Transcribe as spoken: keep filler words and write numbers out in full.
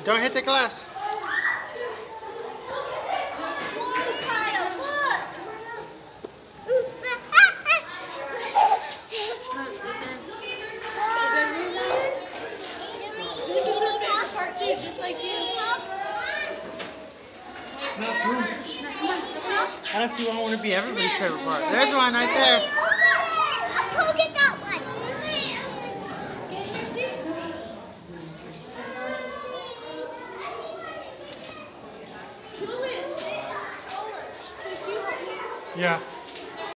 Don't hit the glass. This is her favorite part too, just like you. I don't see why I want to be everybody's favorite part. There's one right there. I'll go get that one. Yeah.